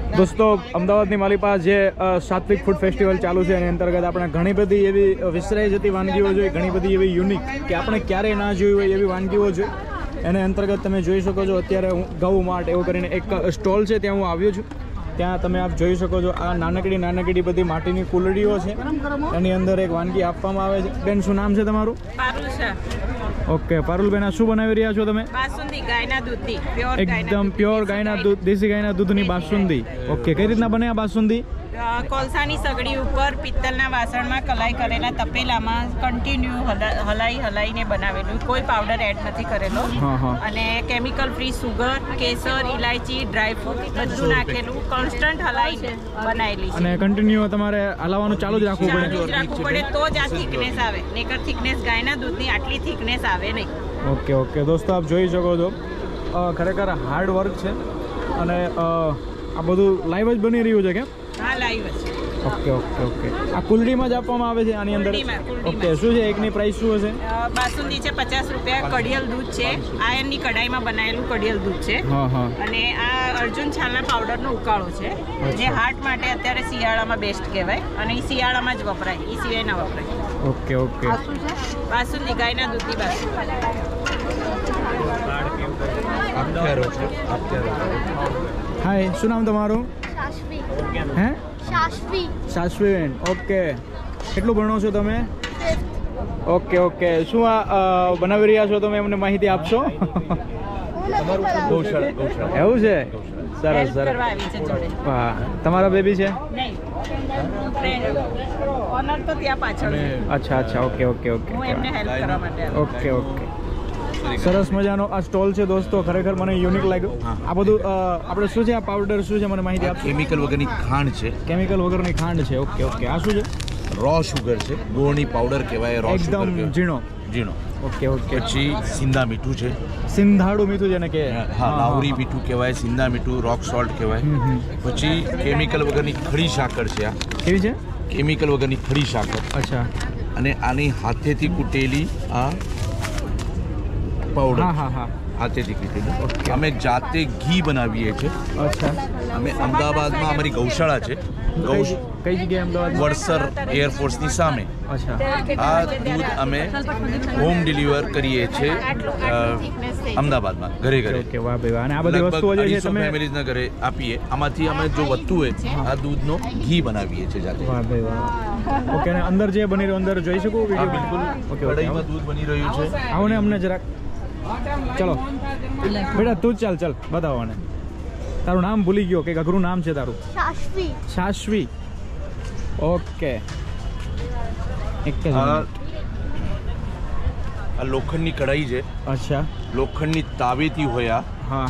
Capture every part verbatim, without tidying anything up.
દોસ્તો અમદાવાદની મારી પાસે જે સાત્વિક ફૂડ ફેસ્ટિવલ ચાલુ છે એની અંતર્ગત આપણે ઘણી બધી એવી વિસરાઈ જતી વાનગીઓ જોઈએ, ઘણી બધી એવી યુનિક કે આપણે ક્યારેય ના જોઈ હોય એવી વાનગીઓ છે. એને અંતર્ગત તમે જોઈ શકો છો અત્યારે હું ગૌ માર્ટ એવું કરીને એક સ્ટોલ છે ત્યાં હું આવ્યો છું. ત્યાં તમે આપ જોઈ શકો છો આ નાનકડી નાનકડી બધી માટીની કુલડીઓ છે, એની અંદર એક વાનગી આપવામાં આવે છે. બેન શું નામ છે તમારું? ઓકે પારુલબેન, આ શું બનાવી રહ્યા છો તમે? બાસુંદી ગાયના દૂધની, એકદમ પ્યોર ગાયના દૂધ, દેશી ગાયના દૂધની બાસુંદી. ઓકે, કઈ રીતના બને આ બાસુંદી? કોલસાની સગડી ઉપર પિત્તળના વાસણમાં કલાઈ કરેલા તપેલામાં કન્ટિન્યુ હલાઈ હલાઈને બનાવેલું, કોઈ પાવડર એડ નથી કરેલો અને કેમિકલ ફ્રી સુગર, કેસર, ઇલાયચી, ડ્રાયફ્રૂટ બધું નાખેલું, કોન્સ્ટન્ટ હલાઈને બનાવેલી છે. અને કન્ટિન્યુ તમારે હલાવવાનું ચાલુ જ રાખવું પડે? રાખવું પડે તો જ આ થિકનેસ આવે, નહીતર થિકનેસ ગાયના દૂધની આટલી થિકનેસ આવે નહીં. ઓકે ઓકે દોસ્તો, આપ જોઈ શકો છો ખરેખર હાર્ડ વર્ક છે અને આ બધું લાઈવ જ બની રહ્યું છે. કેમ? હા, લાઈવ જ. ઓકે ઓકે ઓકે આ કુલડીમાં જ આપવામાં આવે છે આની અંદર? ઓકે, શું છે એકની પ્રાઇસ શું હશે? બાસુંદી છે પચાસ રૂપિયા, કડિયલ દૂધ છે, આયનની કઢાઈમાં બનાવેલું કડિયલ દૂધ છે અને આ અર્જુન છાલના પાવડરનો ઉકાળો છે જે હાર્ટ માટે અત્યારે શિયાળામાં બેસ્ટ કહેવાય અને એ શિયાળામાં જ વપરાય, એ સિવાય ના વપરાય. ઓકે ઓકે, બાસુંદી ગાયના દૂધની બાસુંદી. હાય, શું નામ તમારું? હે? શાશ્વી. શાશ્વીબેન, ઓકે. કેટલું ભણો છો તમે? ઓકે ઓકે, શું આ બનાવી રહ્યા છો તમે, અમને માહિતી આપશો? એવું છે? સરસ સરસ. હા, તમારા બેબી છે? અચ્છા અચ્છા, okay okay okay okay okay. સરસ મજાનો આ સ્ટોલ છે દોસ્તો, ખરેખર મને યુનિક લાગ્યો. આ બધું આપણે શું છે, આ પાવડર શું છે, મને માહિતી આપો. કેમિકલ વગરની ખાંડ છે. કેમિકલ વગરની ખાંડ છે. ઓકે ઓકે, આ શું છે? રો શુગર છે, ગોળની પાવડર કહેવાય. રો શુગર, એકદમ ઝીણો ઝીણો. Okay okay. પછી સિંધા મીઠું છે, સિંધાડું મીઠું જેને કે હા, લાવરી મીઠું કહેવાય, સિંધા મીઠું, રોક સોલ્ટ કહેવાય. પછી કેમિકલ વગરની ખડી સાકર છે. આ કેવી છે? કેમિકલ વગરની ખડી સાકર. અચ્છા. અને આની હાથેથી કૂટેલી આ પાવડર. હા હા હા, હાથેથી કૂટેલી. અમે જાતે ઘી બનાવીએ છીએ. અચ્છા. અમે અમદાવાદમાં અમારી ગૌશાળા છે. ગૌશ કઈ જગ્યાએ? અમદાવાદ વડસર એરફોર્સની સામે. અચ્છા. આ દૂધ અમે હોમ ડિલિવર કરીએ છીએ અમદાવાદમાં, ઘરે ઘરે. ઓકે, વાહ ભાઈ વાહ. અને આ બધી વસ્તુઓ જે છે તમે ફેમિલીઝના ઘરે આપીએ. આમાંથી અમે જો વધતું હોય આ દૂધનો ઘી બનાવીએ છીએ જાતે. વાહ ભાઈ વાહ. ઓકે, અને અંદર જે બની રહ્યું અંદર જોઈ શકું? હા બિલકુલ. ઓકે, કઢાઈમાં દૂધ બની રહ્યું છે. આવો ને અમને જરાક. ચલો બેટા તું ચાલ ચાલ બતાવો ને. તારું નામ ભૂલી ગયો, કે અઘરું નામ છે તારું? શાશ્વી. શાશ્વી, ઓકે. એક જ આ લોખંડની કઢાઈ છે. અચ્છા. લોખંડની તાવેથી હોય આ. હા.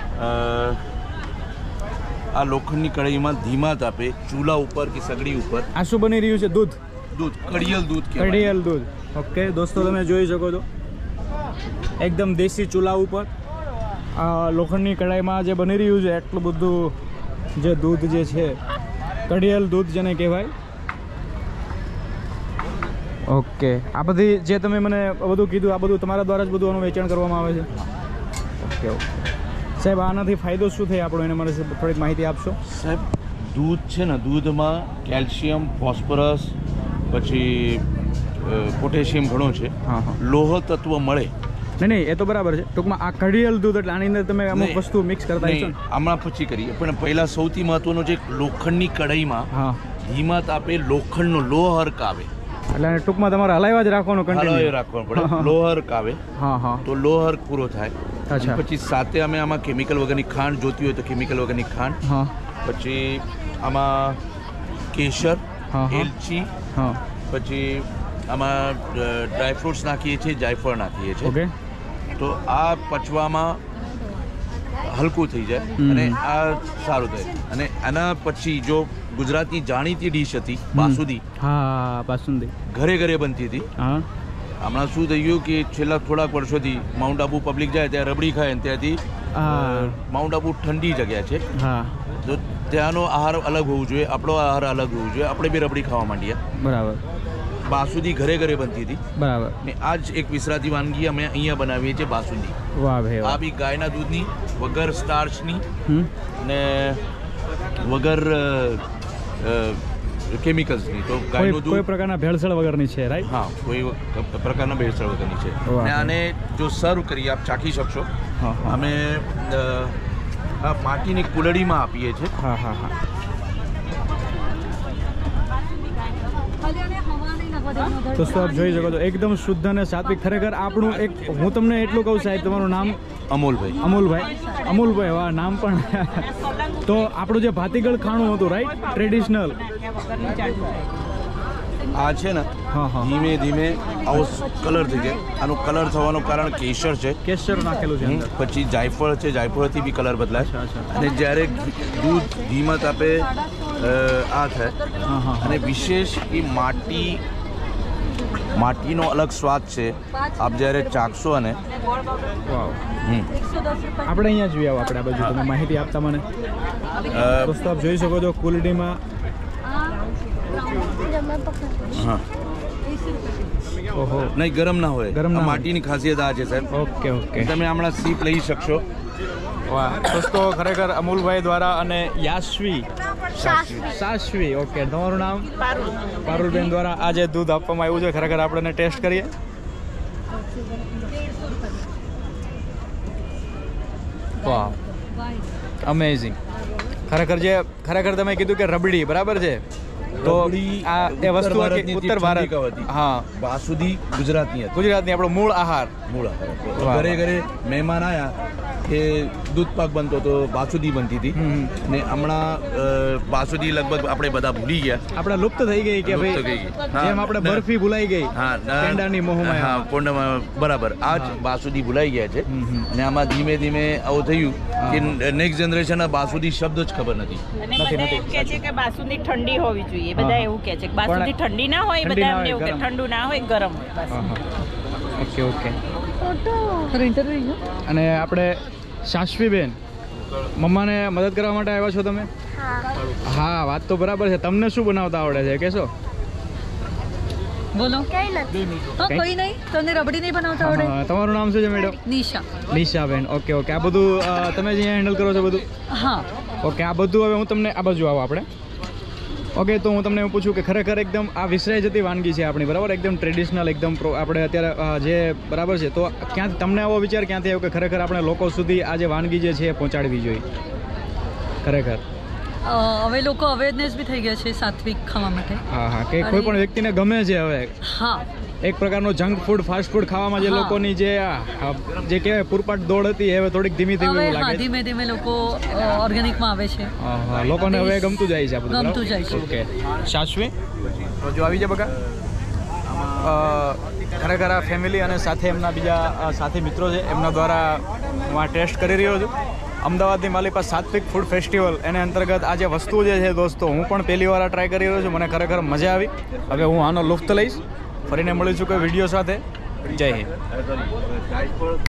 આ લોખંડની કઢાઈમાં ધીમા તાપે ચૂલા ઉપર કે સગડી ઉપર આ શું બની રહ્યું છે? દૂધ. દૂધ, કડિયલ દૂધ. કડિયલ દૂધ. ઓકે દોસ્તો, તમે જોઈ શકો છો એકદમ દેશી ચૂલા ઉપર આ લોખંડની કઢાઈમાં જે બની રહ્યું છે એટલું બધું જે દૂધ જે છે, કડિયલ દૂધ જેને કહેવાય. ઓકે, આ બધી જે તમે મને બધું કીધું આ બધું તમારા દ્વારા જ બધું આનું વેચાણ કરવામાં આવે છે? ઓકે ઓકે સાહેબ, આનાથી ફાયદો શું થાય આપણો, એને મને થોડીક માહિતી આપશો? સાહેબ, દૂધ છે ને, દૂધમાં કેલ્શિયમ, ફોસ્ફરસ, પછી પોટેશિયમ ઘણો છે. હા હા, લોહ તત્વ મળે. નહીં નહીં, એ તો બરાબર છે. ટૂંકમાં આ કડિયલ દૂધ એટલે આની અંદર તમે અમુક વસ્તુ મિક્સ કરતા હશો ને? હમણાં પછી કરીએ, પણ પહેલા સૌથી મહત્વનું છે લોખંડની કઢાઈમાં હા ધીમા તાપે લોખંડનો લોહર્ક આવે. એટલે ટૂંકમાં તમારે હલાવ્યા જ રાખવાનું, હલાવી રાખવાનું પડે. લોહર્ક આવે હા હા, તો લોહર્ક પૂરો થાય. અચ્છા. પછી સાથે અમે આમાં કેમિકલ વગરની ખાંડ જોતી હોય તો કેમિકલ વગરની ખાંડ. હા. પછી આમાં કેસર, એલચી, હા. પછી આમાં ડ્રાયફ્રૂટ્સ નાખીએ છીએ, જાયફળ નાખીએ છીએ. ઓકે. તો આ પચવામાં હલકું થઈ જાય અને આ સારું થાય. અને આના પછી જો ગુજરાતની જાણીતી ડીશ હતી બાસુંદી. હા, બાસુંદી ઘરે ઘરે બનતી હતી. હા. હમણાં શું થઈ ગયું કે છેલ્લા થોડાક વર્ષોથી માઉન્ટ આબુ પબ્લિક જાય ત્યાં રબડી ખાય ને ત્યાંથી. માઉન્ટ આબુ ઠંડી જગ્યા છે. હા. તો ત્યાંનો આહાર અલગ હોવું જોઈએ, આપણો આહાર અલગ હોવું જોઈએ. આપણે બી રબડી ખાવા માંડ્યા. બરાબર. બાસુંદી ઘરે ઘરે બનતી હતી. બરાબર. ને આ જ એક વિસરાતી વાનગી અમે અહીંયા બનાવીએ છીએ, બાસુંદી. વાહ ભાઈ. આ બી ગાયના દૂધની, વગર સ્ટાર્ચની ને વગર કેમિકલ્સની. તો ગાયનું કોઈ કોઈ પ્રકારના ભેળસેળ વગરની છે, રાઈટ? હા, કોઈ પ્રકારના ભેળસેળ વગરની છે. વાહ. અને આને જો સર્વ કરી આપ ચાખી શકશો. હા, હા. અમે અ, આ માટીની કુલડીમાં આપીએ છીએ. હા હા હા દોસ્તો આપ જોઈ શકો છો એકદમ શુદ્ધ અને સાત્વિક. ખરેખર આપણું એક હું તમને એટલું કહું સાહેબ, તમારું નામ? અમોલભાઈ. અમોલભાઈ. અમોલભાઈ, વાહ, નામ પણ. તો આપણું જે ભાતીગળ ખાણું હતું, રાઈટ, ટ્રેડિશનલ, આ છે ને હા હા ધીમે ધીમે આવો કલર થઈ જાય. આનું કલર થવાનું કારણ કેસર છે, કેસર નાખેલું છે અંદર. પછી જાયફળ છે, જાયફળથી બી કલર બદલાય. અચ્છા, અચ્છા. અને જ્યારે દૂધ ધીમા તાપે અ, આ થાય. હા હા અને વિશેષ એ માટી માટીનો અલગ સ્વાદ છે. આપ જ્યારે ચાખશો અને વાવ. હમ, આપણે અહીંયા જોઈએ આવો આપણે આ બાજુ તમે માહિતી આપતા મને. અ, દોસ્તો આપ જોઈ શકો છો કુલડીમાં. હા, ઓહો, નહીં ગરમ ના હોય. ગરમ ના આ હોય. માટીની ખાસિયત આ છે સાહેબ. Okay okay. તમે હમણાં સીપ લઈ શકશો. વાહ. દોસ્તો ખરેખર અમૂલભાઈ દ્વારા અને યાશવી સાશ્વી, ઓકે, તમારું નામ? પારુલ. પારુલબેન દ્વારા આ જે દૂધ આપવામાં આવ્યું છે ખરેખર આપણે ટેસ્ટ કરીએ. વાહ, અમેઝિંગ. ખરેખર જે ખરેખર તમે કીધું કે રબડી બરાબર છે, તો રબડી આ એ વસ્તુ ભારતની ઉત્તર જે ભારત, ઠંડી હતી. હા, બાસુદી ગુજરાતની હતી. ગુજરાતની આપણો મૂળ આહાર. મૂળ વાહ. ઘરે ઘરે મહેમાન આવ્યા કે દૂધ પાક બનતો તો બાસુદી બનતી હતી. હમ. ને હમણાં અ, બાસુદી લગભગ આપણે બધા ભૂલી ગયા. આપણે લુપ્ત થઈ ગઈ કે લુપ્ત ભાઈ, થઈ ગઈ. હા, જેમ આપણે ના. બરફી ભૂલાઈ ગઈ હા, ના. પેંડાની મોહમાં. હા, પોંડામાં બરાબર આ જ બાસુદી ભૂલાઈ ગયા છે. હમ, હમ. અને આમાં ધીમે ધીમે આવું થયું કે નેક્સ્ટ જનરેશન બાસુદી શબ્દ જ ખબર નથી. અને નથી, બધા નથી. એમ કહે છે કે બાસુંદી ઠંડી હોવી જોઈએ. બધા હા. એવું કહે છે કે બાસુંદી ઠંડી ના હોય, ઠંડી બધા ના એમને હોય, એવું કે ગરમ. ઠંડુ ના હોય, ગરમ હોય બસ. હા, હા. Okay okay. અને આપણે સાશ્વીબેન, મમ્માને મદદ કરવા માટે આવ્યા છો તમે? હા, વાત તો બરાબર છે. તમને શું બનાવતા આવડે છે કહેશો? બોલો. કઈ નથી. હા, કોઈ નહીં. તમને રબડી નહીં બનાવતા આવડે? હા, તમારું નામ શું છે મેડમ? નિશા. નિશાબેન, ઓકે ઓકે. આ બધું અ, તમે જ અહીંયા હેન્ડલ કરો છો બધું? હા. ઓકે, આ બધું હવે હું તમને આ બાજુ આવો આપણે. ઓકે, તો હું તમને એવું પૂછું કે ખરેખર એકદમ આ વિસરાઈ જતી વાનગી છે આપણી, બરાબર, એકદમ ટ્રેડિશનલ, એકદમ પ્રો આપણે અત્યારે અ, જે બરાબર છે, તો ક્યાં તમને આવો વિચાર ક્યાંથી આવ્યો કે ખરેખર આપણે લોકો સુધી આ જે વાનગી જે છે એ પહોંચાડવી જોઈએ ખરેખર? અ, હવે લોકો અવેરનેસ બી થઈ ગયા છે સાત્વિક ખાવા માટે. હા હા, કે કોઈ પણ વ્યક્તિને ગમે છે હવે હા. એક પ્રકારનો જંક ફૂડ, ફાસ્ટ ફૂડ ખાવામાં જે હા. લોકોની જે આ, જે કહેવાય પૂરપાટ દોડ હતી એ હવે થોડીક ધીમી ધીમી હવે એવું હા, લાગે છે. ધીમે ધીમે લોકો ઓર્ગેનિકમાં આવે છે. હા હા, લોકોને હવે ગમતું જાય છે આ બધું, ગમતું બરાબર? જાય છે. ઓકે, શાશ્વી જો આવી જાય બકા. અ, ખરેખર આ ફેમિલી અને સાથે એમના બીજા અ, સાથી મિત્રો છે એમના દ્વારા હું આ ટેસ્ટ કરી રહ્યો છું. અમદાવાદની મારી પાસે સાત્વિક ફૂડ ફેસ્ટિવલ એને અંતર્ગત આ જે વસ્તુ જે છે દોસ્તો, હું પણ પહેલી વાર ટ્રાય કરી રહ્યો છું. મને ખરેખર મજા આવી. હવે હું આનો લુફ્ત લઈશ. ફરીને મળીશું કોઈ વિડીયો સાથે. જય હિન્દ.